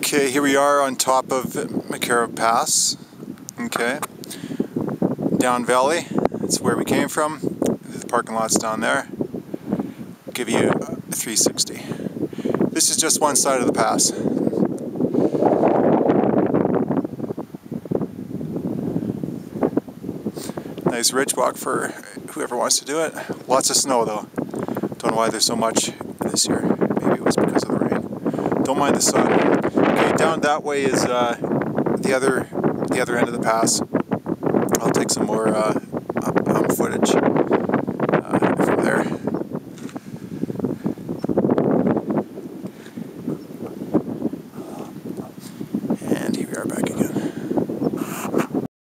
Okay, here we are on top of McCarrow Pass. Okay, down valley, that's where we came from. The parking lot's down there. Give you a 360. This is just one side of the pass. Nice ridge walk for whoever wants to do it. Lots of snow though. Don't know why there's so much this year. Maybe it was because of the rain. Don't mind the sun. Okay, down that way is the other end of the pass. I'll take some more footage.